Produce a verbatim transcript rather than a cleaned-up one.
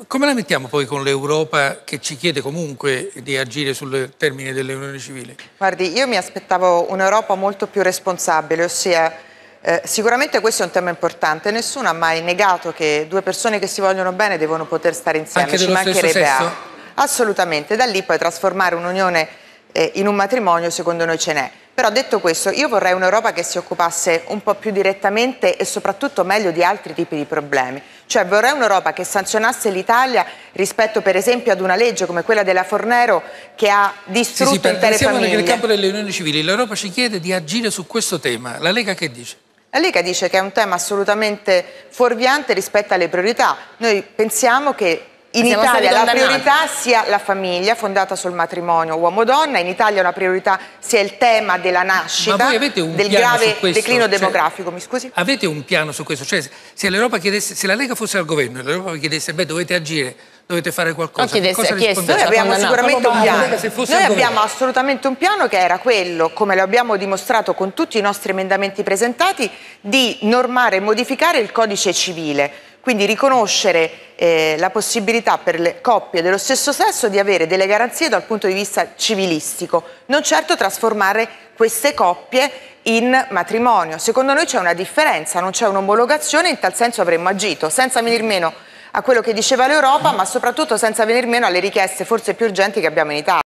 come la mettiamo poi con l'Europa che ci chiede comunque di agire sul termine delle unioni civili? Guardi, io mi aspettavo un'Europa molto più responsabile, ossia eh, sicuramente questo è un tema importante, nessuno ha mai negato che due persone che si vogliono bene devono poter stare insieme, Anche ci dello stesso mancherebbe sesso? altro. Assolutamente, da lì poi trasformare un'unione eh, in un matrimonio secondo noi ce n'è. Però detto questo, io vorrei un'Europa che si occupasse un po' più direttamente e soprattutto meglio di altri tipi di problemi. Cioè vorrei un'Europa che sanzionasse l'Italia rispetto per esempio ad una legge come quella della Fornero che ha distrutto sì, sì, intere famiglie. Nel campo delle unioni civili l'Europa ci chiede di agire su questo tema. La Lega che dice? La Lega dice che è un tema assolutamente fuorviante rispetto alle priorità. Noi pensiamo che in Siamo Italia la condannati. priorità sia la famiglia fondata sul matrimonio uomo-donna, in Italia una priorità sia il tema della nascita, Ma voi avete un del piano grave su questo? declino Cioè, demografico, mi scusi? Avete un piano su questo? Cioè, se l'Europa chiedesse, se la Lega fosse al governo e l'Europa vi chiedesse, beh, dovete agire, dovete fare qualcosa, No, chiedesse- cosa ha chiesto, Noi rispondete? abbiamo condannato. sicuramente un Ma la piano. Lega se fosse Noi al abbiamo governo. assolutamente un piano che era quello, come lo abbiamo dimostrato con tutti i nostri emendamenti presentati, di normare e modificare il codice civile. Quindi riconoscere eh, la possibilità per le coppie dello stesso sesso di avere delle garanzie dal punto di vista civilistico, non certo trasformare queste coppie in matrimonio. Secondo noi c'è una differenza, non c'è un'omologazione, in tal senso avremmo agito, senza venir meno a quello che diceva l'Europa, ma soprattutto senza venir meno alle richieste forse più urgenti che abbiamo in Italia.